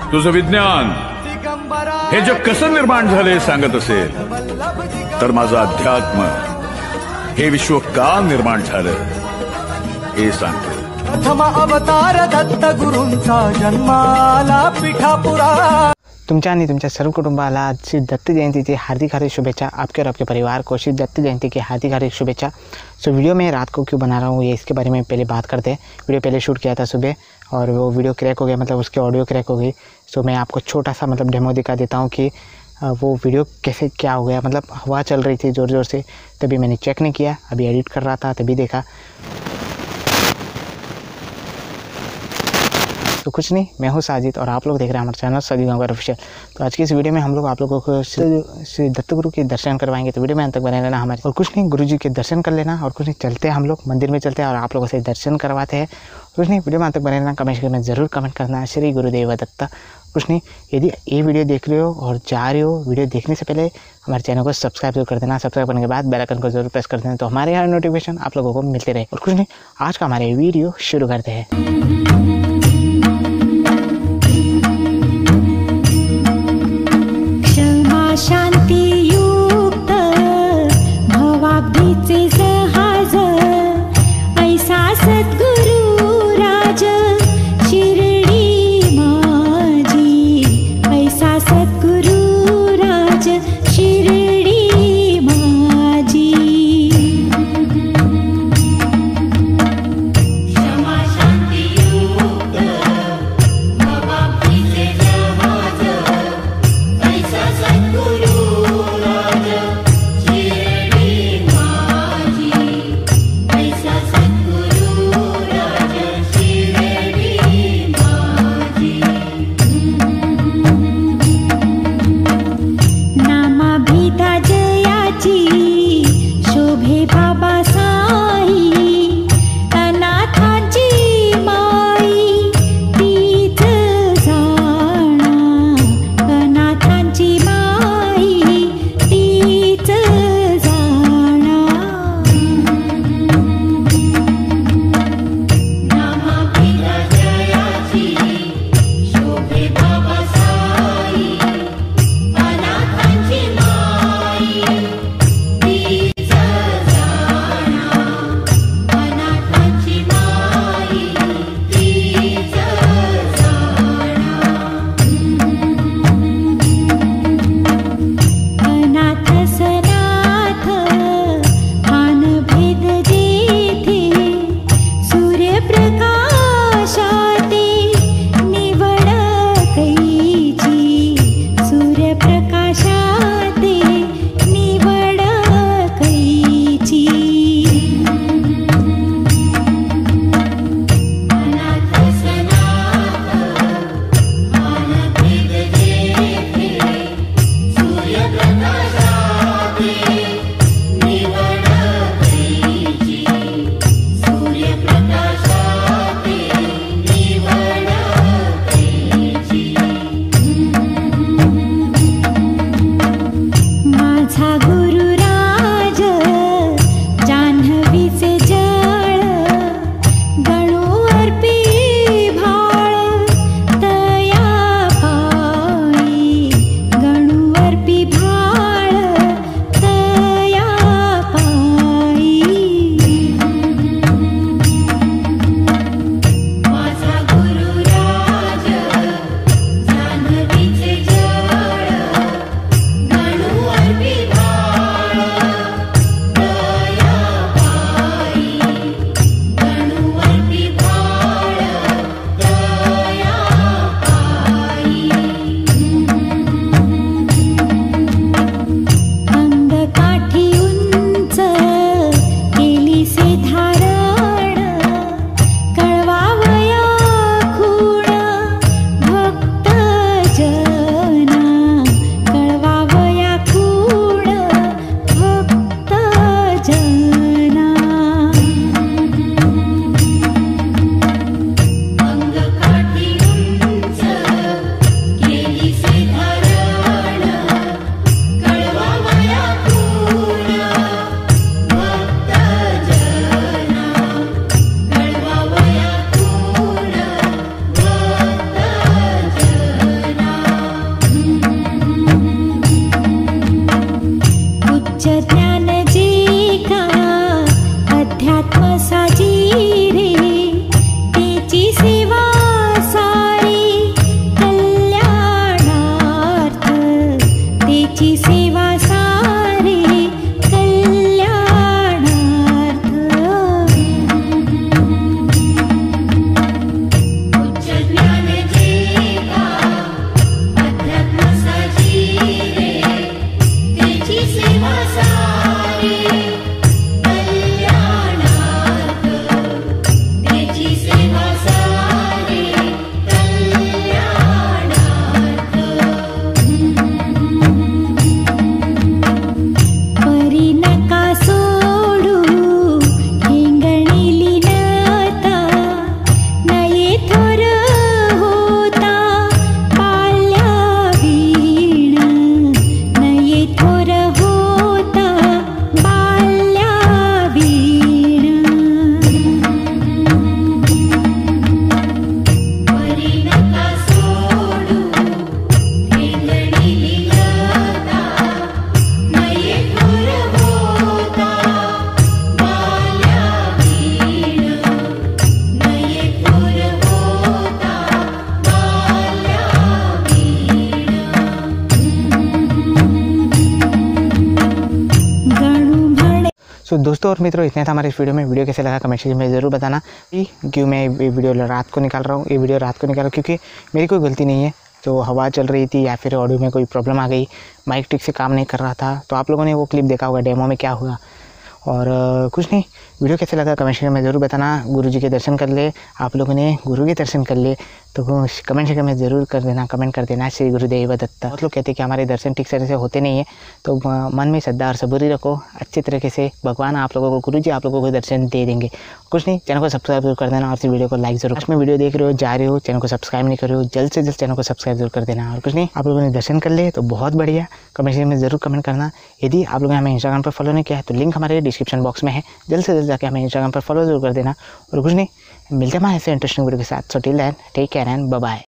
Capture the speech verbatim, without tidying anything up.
तुझं विज्ञान हे जग कसं निर्माण झाले सांगत असेल तर माझं अध्यात्म हे विश्व का निर्माण झालं हे सांगते. प्रथम अवतार दत्त गुरूंचा जन्माला पिठापुरा. तुमच्या आणि तुमच्या सर्व कुटुंबाला श्री दत्त जयंती की हार्दिक हार्दिक शुभेच्छा. आपके और आपके परिवार को श्री दत्त जयंती की हार्दिक हार्दिक शुभेच्छा. सो वीडियो में रात को क्यों बना रहा हूँ ये इसके बारे में पहले बात करते हैं. वीडियो पहले शूट किया था सुबह और वो वीडियो क्रैक हो गया, मतलब उसकी ऑडियो क्रैक हो गई. सो मैं आपको छोटा सा मतलब डेमो दिखा देता हूँ कि वो वीडियो कैसे क्या हो गया. मतलब हवा चल रही थी ज़ोर ज़ोर से, तभी मैंने चेक नहीं किया. अभी एडिट कर रहा था तभी देखा. तो कुछ नहीं, मैं हूँ साजिद और आप लोग देख रहे हैं हमारे चैनल साजिद गांवकर ऑफिशियल. तो आज की इस वीडियो में हम लोग आप लोगों को श्री दत्त गुरु के दर्शन करवाएंगे. तो वीडियो में अंत तक बने रहना हमारे. और कुछ नहीं, गुरु जी के दर्शन कर लेना और कुछ नहीं, चलते हैं हम लोग मंदिर में, चलते हैं और आप लोगों से दर्शन करवाते हैं. कुछ नहीं, वीडियो में अंत तक बने रहना. कमेंट में ज़रूर कमेंट करना श्री गुरुदेव दत्ता. कुछ नहीं, यदि ये वीडियो देख रहे हो और जा रहे हो, वीडियो देखने से पहले हमारे चैनल को सब्सक्राइब जरूर कर देना. सब्सक्राइब करने के बाद बेल आइकन को जरूर प्रेस कर देना तो हमारे यहाँ नोटिफिकेशन आप लोगों को मिलते रहे. और कुछ नहीं, आज का हमारे वीडियो शुरू करते हैं. शांतियुक्त भवाब्दीचे जहाज ऐसा सद्गुरु राज शिर्डी माझी. ऐसा सद्गुरु राज शिर्डी माझी. क्षमा शांतियुक्त सो so, दोस्तों और मित्रों, इतना था हमारे इस वीडियो में। वीडियो कैसे लगा कमेंट सेक्शन में ज़रूर बताना कि क्यों मैं ये वीडियो रात को निकाल रहा हूँ। ये वीडियो रात को निकाल रहा हूँ क्योंकि मेरी कोई गलती नहीं है। तो हवा चल रही थी या फिर ऑडियो में कोई प्रॉब्लम आ गई, माइक ठीक से काम नहीं कर रहा था। तो आप लोगों ने वो क्लिप देखा होगा डेमो में क्या हुआ। और कुछ नहीं, वीडियो कैसे लगा कमेंट सेक्शन में ज़रूर बताना। गुरुजी के दर्शन कर ले, आप लोगों ने गुरु के दर्शन कर ले तो कमेंट सेक्शन में ज़रूर कर देना, कमेंट कर देना श्री गुरुदेव दत्त। बहुत लोग कहते हैं कि हमारे दर्शन ठीक तरह से होते नहीं है, तो मन में श्रद्धा और सबूरी रखो। अच्छी तरीके से भगवान आप लोगों को, गुरुजी आप लोगों को दर्शन दे देंगे। कुछ नहीं, चैनल को सब्सक्राइब जरूर कर देना और इस वीडियो को लाइक जरूर। लास्ट में वीडियो देख रहे हो, जा रहे हो, चैनल को सब्सक्राइब नहीं कर रहे हो, जल्द से जल्द चैनल को सब्सक्राइब जरूर कर देना। और कुछ नहीं, आप लोगों ने दर्शन कर ले तो बहुत बढ़िया, कमेंट सेक्शन में ज़रूर कमेंट करना। यदि आप लोगों ने हमें इंस्टाग्राम पर फॉलो नहीं किया है तो लिंक हमारे डिस्क्रिप्शन बॉक्स में है, जल्द से जल्द जाके हमें इंस्टाग्राम पर फॉलो जरूर कर देना। और कुछ नहीं, मिलते हैं हमारे ऐसे इंटरेस्टिंग वीडियो के साथ। So till then take care and bye bye.